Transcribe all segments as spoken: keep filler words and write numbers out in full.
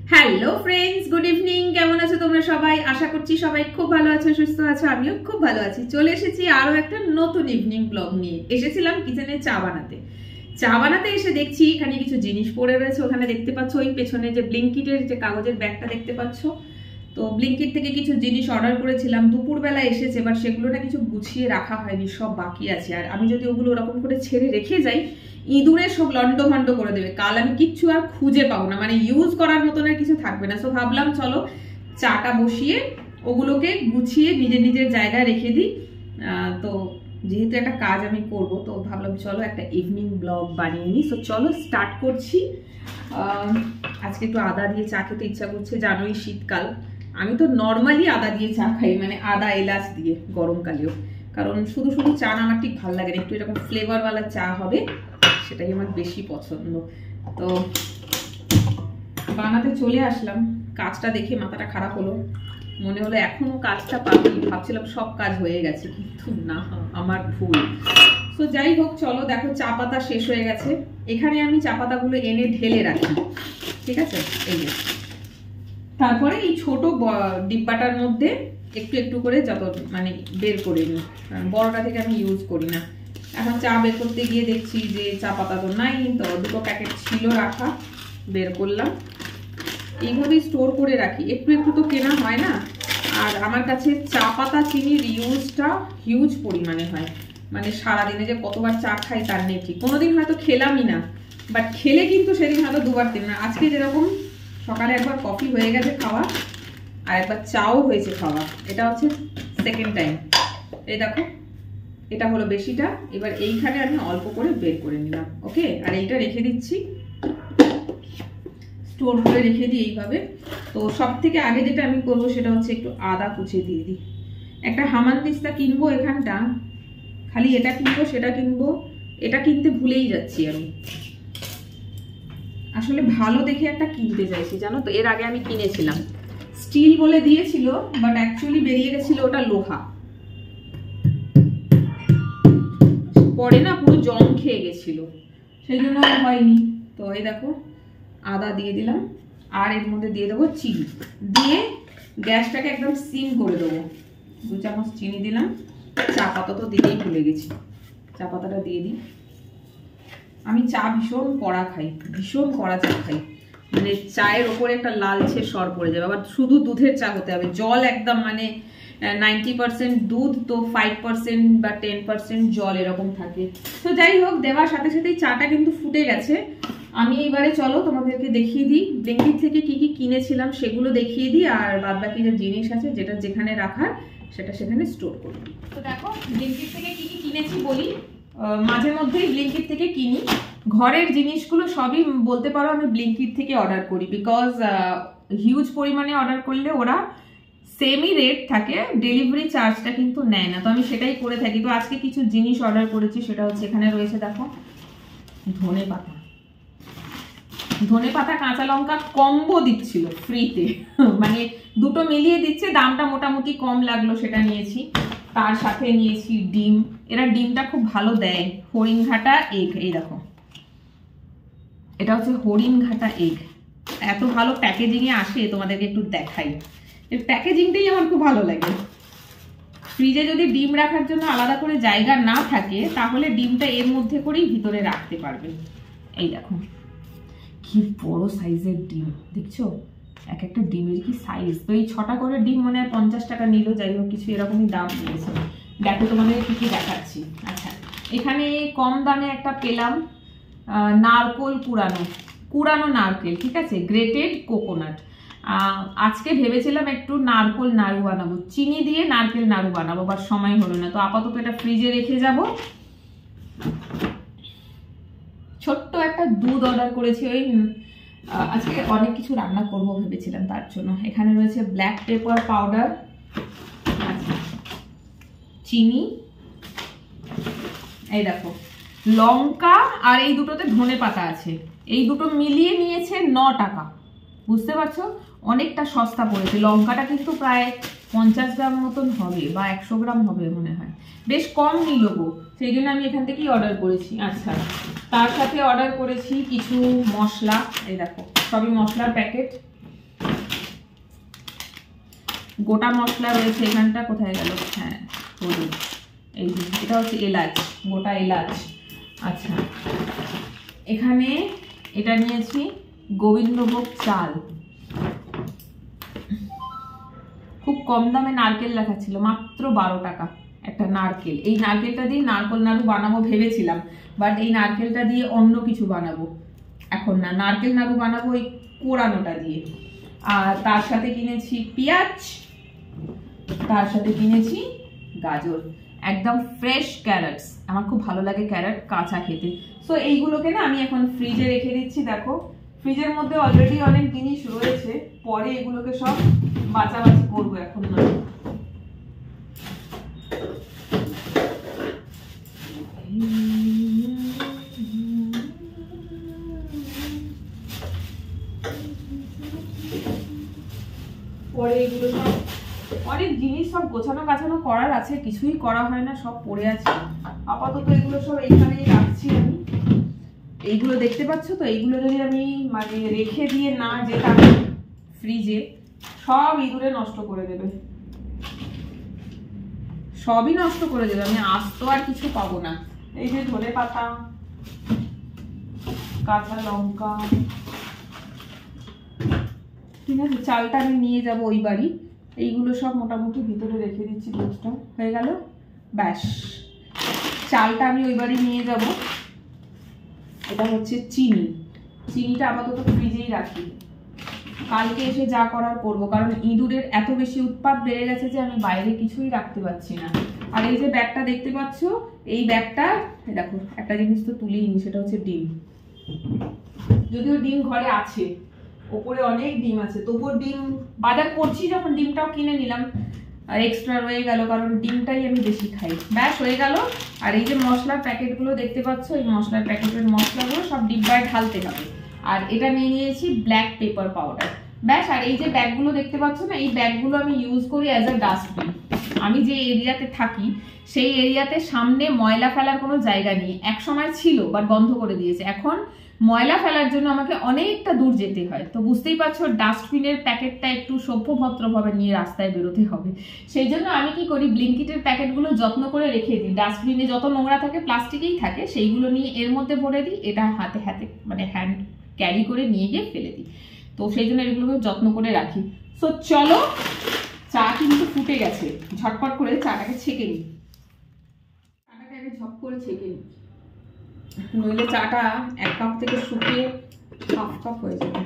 Hello friends, good evening. কেমন আছো তোমরা সবাই? আশা করছি সবাই খুব ভালো আছো, সুস্থ আছো। আমিও খুব ভালো আছি। চলে এসেছি আরো একটা নতুন ইভিনিং ব্লগ নিয়ে। এসেছিলাম কিচেনে চা বানাতে। চা বানাতে এসে দেখছি এখানে কিছু জিনিস পড়ে রয়েছে। ওখানে দেখতে পাচ্ছ ওই পেছনে যে ব্লিঙ্কিটের যে কাগজের ব্যাগটা দেখতে পাচ্ছ, তো ব্লিঙ্কিট থেকে কিছু জিনিস অর্ডার করেছিলাম, দুপুরবেলা এসেছে, বাট সেগুলো না কিছু গুছিয়ে রাখা হয়নি, সব বাকি আছে। আর আমি যদি ওগুলো ওরকম করে ছেড়ে রেখে যাই, ইঁদুরে সব লন্ড ভন্ড করে দেবে। কাল আমি কিচ্ছু আর খুঁজে পাবো না, মানে ইউজ করার মতন আর কিছু থাকবে না। সো ভাবলাম চলো চাটা বসিয়ে ওগুলোকে গুছিয়ে নিজের নিজের জায়গায় রেখে দিই। তো যেহেতু একটা কাজ আমি করব, তো ভাবলাম চলো একটা ইভিনিং ব্লগ বানিয়ে নিই। সো চলো স্টার্ট করছি। আজকে একটু আদা দিয়ে চা খেতে ইচ্ছা করছে, জানোই শীতকাল। আমি তো নর্মালি আদা দিয়ে চা খাই, মানে আদা এলাচ দিয়ে গরমকালেও, কারণ শুধু শুধু চা না আমার ঠিক ভালো লাগে না। একটু এরকম ফ্লেভারওয়ালা চা হবে, সেটাই আমার বেশি পছন্দ। তো বানাতে চলে আসলাম। কাজটা দেখে মাথাটা খারাপ হলো, মনে হলো এখনো কাজটা পাবি। ভাবছিলাম সব কাজ হয়ে গেছে, কিন্তু না, আমার ভুল। তো যাই হোক, চলো দেখো চা পাতা শেষ হয়ে গেছে। এখানে আমি চা পাতাগুলো এনে ঢেলে রাখি, ঠিক আছে? এই যে তারপরে এই ছোট ডিব্বাটার মধ্যে একটু একটু করে যত মানে বের করে নিই, কারণ বড়টা থেকে আমি ইউজ করি না। এখন চা বের করতে গিয়ে দেখছি যে চা পাতা তো নাই, তো দুটো প্যাকেট ছিল রাখা, বের করলাম। এইভাবেই স্টোর করে রাখি, একটু একটু তো কেনা হয় না। আর আমার কাছে চা পাতা চিনির ইউজটা হিউজ পরিমাণে হয়, মানে সারাদিনে যে কতবার চা খাই তার নেই ঠিক। কোনোদিন হয়তো খেলামই না, বাট খেলে কিন্তু সেদিন হয়তো দুবার তিন না। আজকে যেরকম সকালে একবার কফি হয়ে গেছে খাওয়া, আর একবার চাও হয়েছে খাওয়া, এটা হচ্ছে সেকেন্ড টাইম। এই দেখো, এটা হলো বেশিটা। এবার এইখানে আমি অল্প করে বের করে নিলাম, ওকে। আর এইটা রেখে দিচ্ছি, স্টোর করে রেখে দিই এইভাবে। তো সব থেকে আগে যেটা আমি করবো সেটা হচ্ছে একটু আদা কুচিয়ে দিয়ে দিই। একটা হামানদিস্তা কিনবো এখানটা, খালি এটা কিনবো সেটা কিনবো, এটা কিনতে ভুলেই যাচ্ছি আমি। আসলে ভালো দেখে একটা কিনতে চাইছি, জানো তো। এর আগে আমি কিনেছিলাম, স্টিল বলে দিয়েছিল, বাট অ্যাকচুয়ালি বেরিয়ে গেছিল ওটা লোহা। পরে না পুরো জং খেয়ে গেছিল, সেই জন্য হয়নি। তো এই দেখো আদা দিয়ে দিলাম, আর এর মধ্যে দিয়ে দেবো চিনি, দিয়ে গ্যাসটাকে একদম সিম করে দেবো। দু চামচ চিনি দিলাম। চা পাতা তো দিতেই ভুলে গেছি, চা পাতাটা দিয়ে দিই। আমি চা ভীষণ কড়া খাই, ভীষণ কড়া চা খাই, মানে চায়ের ওপরে একটা লালচে সর পড়ে যাবে। আবার শুধু দুধের চা হতে হবে, জল একদম মানে নাইনটি পার্সেন্ট দুধ, তো ফাইভ পার্সেন্ট বা টেন পার্সেন্ট জল এরকম থাকে। তো যাই হোক, দেওয়ার সাথে সাথেই চাটা কিন্তু ফুটে গেছে। আমি এবারে চলো তোমাদেরকে দেখিয়ে দিই ব্লিঙ্কিট থেকে কি কি কিনেছিলাম, সেগুলো দেখিয়ে দিই। আর বাদ বাকি যে জিনিস আছে, যেটা যেখানে রাখার সেটা সেখানে স্টোর করব। তো দেখো ব্লিঙ্কিট থেকে কি কি কিনেছি বলি। মাঝে মধ্যেই ব্লিঙ্কিট থেকে কিনি, ঘরের জিনিসগুলো সবই বলতে পারো আমি ব্লিঙ্কিট থেকে অর্ডার করি, বিকজ হিউজ পরিমাণে অর্ডার করলে ওরা সেমই রেট থাকে, ডেলিভারি চার্জটা কিন্তু নেয় না। তো আমি সেটাই করে থাকি। তো আজকে কিছু জিনিস অর্ডার করেছি, সেটা হচ্ছে এখানে রয়েছে দেখো ধনে পাতা। ধনে পাতা কাঁচা লঙ্কা কম্বো দিচ্ছিল ফ্রিতে, মানে দুটো মিলিয়ে দিচ্ছে, দামটা মোটামুটি কম লাগলো, সেটা নিয়েছি। তার সাথে নিয়েছি ডিম, এরা ডিমটা খুব ভালো দেয়। হরিণঘাটা এগ, এই দেখো এটা হচ্ছে হরিণঘাটা এগ। এত ভালো প্যাকেজিংয়ে আসে, তোমাদেরকে একটু দেখাই। এর প্যাকেজিংটাই আমার খুব ভালো লাগে। ফ্রিজে যদি ডিম রাখার জন্য আলাদা করে জায়গা না থাকে, তাহলে ডিমটা এর মধ্যে করেই ভিতরে রাখতে পারবেন। এই দেখো কি বড় সাইজের ডিম, দেখছো? এক একটা ডিমের কি সাইজ। তো এই ছটা করে ডিম মনে হয় পঞ্চাশ টাকা নিল, যাই হোক কিছু এরকমই দাম নিয়েছে। দেখো তোমাদের কি কি দেখাচ্ছি। আচ্ছা, এখানে কম দামে একটা পেলাম নারকোল কুড়ানো, কুড়ানো নারকেল, ঠিক আছে, গ্রেটেড কোকোনাট। আজকে ভেবেছিলাম একটু নারকেল নাড়ু বানাবো, চিনি দিয়ে নারকেল নাড়ু বানাবো, বাট সময় হলো না। তো আপাতত এটা ফ্রিজে রেখে যাব। ছোট্ট একটা দুধ অর্ডার করেছি, ওই আজকে অনেক কিছু রান্না করবো ভেবেছিলাম, তার জন্য। এখানে রয়েছে ব্ল্যাক পেপার পাউডার, চিনি, এই দেখো লঙ্কা, আর এই দুটোতে ধনে পাতা আছে। এই দুটো মিলিয়ে নিয়েছে ন টাকা, বুঝতে পারছো? অনেকটা সস্তা পড়েছে। লঙ্কাটা কিন্তু প্রায় পঞ্চাশ গ্রাম মতন হবে, বা একশো গ্রাম হবে মনে হয়, বেশ কম নিল গো, সেই জন্য আমি এখান থেকেই অর্ডার করেছি। আচ্ছা, তার সাথে অর্ডার করেছি কিছু মশলা, এই দেখো সবই মশলার প্যাকেট। গোটা মশলা রয়েছে এখানটা, কোথায় গেল, হ্যাঁ হলুদ, এই যে এটা হচ্ছে এলাচ, গোটা এলাচ। আচ্ছা এখানে এটা নিয়েছি গোবিন্দভোগ চাল, খুব কম দামে নারকেল লেখা ছিল, মাত্র বারো টাকা একটা নারকেল। এই নারকেলটা দিয়ে নারকেল নাড়ু বানাবো ভেবেছিলাম, বাট এই নারকেলটা দিয়ে অন্য কিছু বানাবো এখন না, নারকেল নাড়ু বানাবো এই কোরানোটা দিয়ে। আর তার সাথে কিনেছি পেঁয়াজ, তার সাথে কিনেছি গাজর, একদম ফ্রেশ ক্যারটস, আমার খুব ভালো লাগে ক্যারট কাঁচা খেতে। সো এইগুলোকে না আমি এখন ফ্রিজে রেখে দিচ্ছি। দেখো ফ্রিজের মধ্যে অলরেডি অনেক জিনিস রয়েছে, পরে এগুলোকে সব বাছাবাছি করবো, এখন না। পরে এগুলো সব অনেক জিনিস সব গোছানো গাছানো করার আছে, কিছুই করা হয় না, সব পড়ে আছে। আপাতত এগুলো সব এইখানেই রাখছি আমি। এইগুলো দেখতে পাচ্ছ তো, এইগুলো যদি আমি মানে রেখে দিয়ে না যেতাম ফ্রিজে, সব ইঁদুরে নষ্ট করে দেবে, সবই নষ্ট করে দেবে, আমি আস্ত আর কিছু পাবো না। এই যে ধনে পাতা, কাঁচা লঙ্কা, ঠিক আছে, চালটা আমি নিয়ে যাব ওই বাড়ি। এইগুলো সব মোটামুটি ভিতরে রেখে দিচ্ছি, দুধটা হয়ে গেল, ব্যাস। চালটা আমি ওই বাড়ি নিয়ে যাব। এটা হচ্ছে চিনি, চিনিটা আপাতত ফ্রিজেই রাখি, কালকে এসে যা করার করবো, কারণ ইঁদুরের এত বেশি উৎপাত বেড়ে গেছে যে আমি বাইরে কিছুই রাখতে পারছি না। আর এই যে ব্যাগটা দেখতে পাচ্ছ, এই ব্যাগটা দেখো একটা জিনিস তো তুলেই নি, সেটা হচ্ছে ডিম। যদিও ডিম ঘরে আছে, ওপরে অনেক ডিম আছে, তবুও ডিম বাজার করছি যখন ডিমটাও কিনে নিলাম, আর এক্সট্রা রয়ে গেল, কারণ ডিমটাই আমি বেশি খাই। ব্যাস হয়ে গেল। আর এই যে মশলার প্যাকেটগুলো দেখতে পাচ্ছ, এই মশলার প্যাকেটের মশলাগুলো সব ডিব্বায় ঢালতে হবে। আর এটা নিয়ে নিয়েছি ব্ল্যাক পেপার পাউডার, ব্যাস। আর এই যে ব্যাগগুলো দেখতে পাচ্ছ না, এই ব্যাগগুলো আমি ইউজ করি অ্যাজ আ ডাস্টবিন। আমি যে এরিয়াতে থাকি সেই এরিয়াতে সামনে ময়লা ফেলার কোনো জায়গা নেই, এক সময় ছিল বাট বন্ধ করে দিয়েছে। এখন ময়লা ফেলার জন্য আমাকে অনেকটা দূর যেতে হয়, তো বুঝতেই পারছো ডাস্টবিনের প্যাকেটটা একটু সভ্যভদ্রভাবে নিয়ে রাস্তায় বেরোতে হবে। সেই জন্য আমি কি করি, ব্লিঙ্কিটের প্যাকেটগুলো যত্ন করে রেখে দিই, ডাস্টবিনে যত নোংরা থাকে প্লাস্টিকেই থাকে, সেইগুলো নিয়ে এর মধ্যে ভরে দিই, এটা হাতে হাতে মানে হ্যান্ড ক্যারি করে নিয়ে গিয়ে ফেলে দিই। তো সেই জন্য এগুলোকে যত্ন করে রাখি। সো চলো, চা কিন্তু ফুটে গেছে, ঝটপট করে চাটাকে ছেঁকে নিই, চাটাকে আগে ঝপ করে ছেঁকে নিই, নইলে চাটা এক কাপ থেকে শুকিয়ে হাফ কাপ হয়ে যাবে।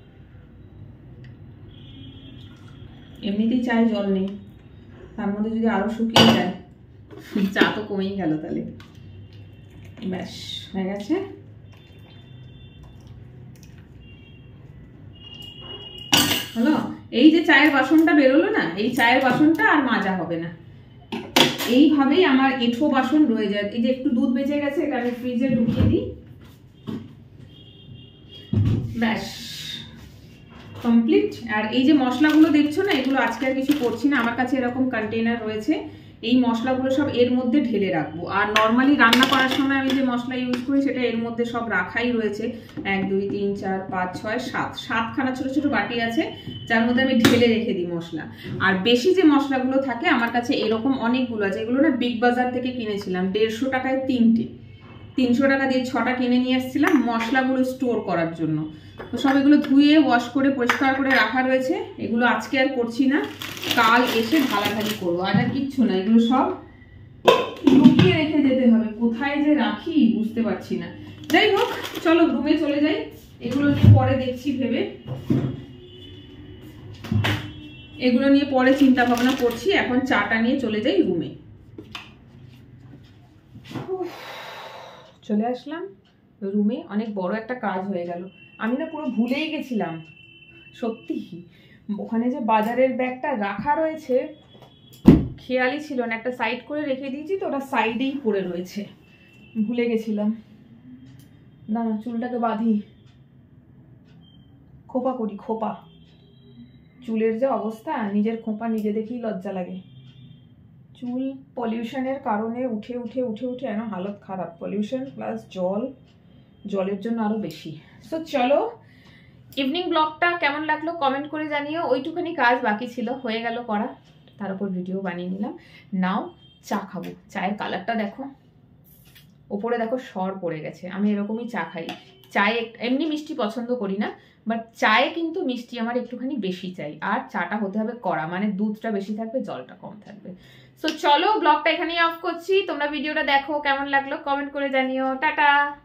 এমনিতেই চায়ে জল নেই, তার মধ্যে যদি আরো শুকিয়ে যায় চা তো কমেই গেল তাহলে। ব্যাস হয়ে গেছে। হলো, এই যে চায়ের বাসনটা বেরোলো না, এই চায়ের বাসনটা আর মাজা হবে না, এইভাবেই আমার এঁঠো বাসন রয়ে যায়। এই যে একটু দুধ বেঁচে গেছে, এটা আমি ফ্রিজে ঢুকিয়ে দিই, ব্যাস কমপ্লিট। আর এই যে মশলাগুলো দেখছো না, এগুলো আজকে আর কিছু করছি না, আমার কাছে এরকম কন্টেনার রয়েছে, এই মশলাগুলো সব এর মধ্যে ঢেলে রাখবো। আর নর্মালি রান্না করার সময় আমি যে মশলা ইউজ করি সেটা এর মধ্যে সব রাখাই রয়েছে, এক দুই তিন চার পাঁচ ছয় সাত সাতখানা ছোট ছোট বাটি আছে, যার মধ্যে আমি ঢেলে রেখে দিই মশলা। আর বেশি যে মশলাগুলো থাকে আমার কাছে এরকম অনেকগুলো আছে, এগুলো না বিগ বাজার থেকে কিনেছিলাম, দেড়শো টাকায় তিনটে, তিনশো টাকা দিয়ে ছটা কিনে নিয়ে এসেছিলাম মশলাগুলো স্টোর করার জন্য। তো সব এগুলো ধুয়ে ওয়াশ করে পরিষ্কার করে রাখা রয়েছে, এগুলো আজকে আর করছি না, কাল এসে ঢালাঢালি করবো। আর আর কিচ্ছু না, এগুলো সব লুকিয়ে রেখে যেতে হবে, কোথায় যে রাখি বুঝতে পারছি না। যাই হোক চলো রুমে চলে যাই, এগুলো নিয়ে পরে দেখছি ভেবে, এগুলো নিয়ে পরে চিন্তা ভাবনা করছি, এখন চাটা নিয়ে চলে যাই রুমে। চলে আসলাম রুমে, অনেক বড় একটা কাজ হয়ে গেল, আমি না পুরো ভুলেই গেছিলাম সত্যি, ওখানে যে বাজারের ব্যাগটা রাখা রয়েছে খেয়ালই ছিল না, একটা সাইড করে রেখে দিয়েছি তো ওটা সাইডেই পড়ে রয়েছে, ভুলে গেছিলাম। না না চুলটাকে বাঁধি, খোপা করি, খোপা, চুলের যে অবস্থা, নিজের খোপা নিজে দেখেই লজ্জা লাগে। চুল পলিউশনের কারণে উঠে উঠে উঠে উঠে এন হালত খারাপ, পলিউশন প্লাস জল, জলের জন্য আরো বেশি। সো চলো ইভিনিং ব্লগটা কেমন লাগলো কমেন্ট করে জানিও। ওইটুখানি কাজ বাকি ছিল, হয়ে গেল করা, তার উপর ভিডিও বানিয়ে নিলাম। নাও চা খাবো। চায়ের কালারটা দেখো, ওপরে দেখো সর পড়ে গেছে। আমি এরকমই চা খাই। চায়ে এমনি মিষ্টি পছন্দ করি না, বাট চায়ে কিন্তু মিষ্টি আমার একটুখানি বেশি চাই। আর চাটা হতে হবে কড়া, মানে দুধটা বেশি থাকবে, জলটা কম থাকবে। সো চলো ব্লগটা এখানেই অফ করছি। তোমরা ভিডিওটা দেখো, কেমন লাগলো কমেন্ট করে জানিও। টাটা।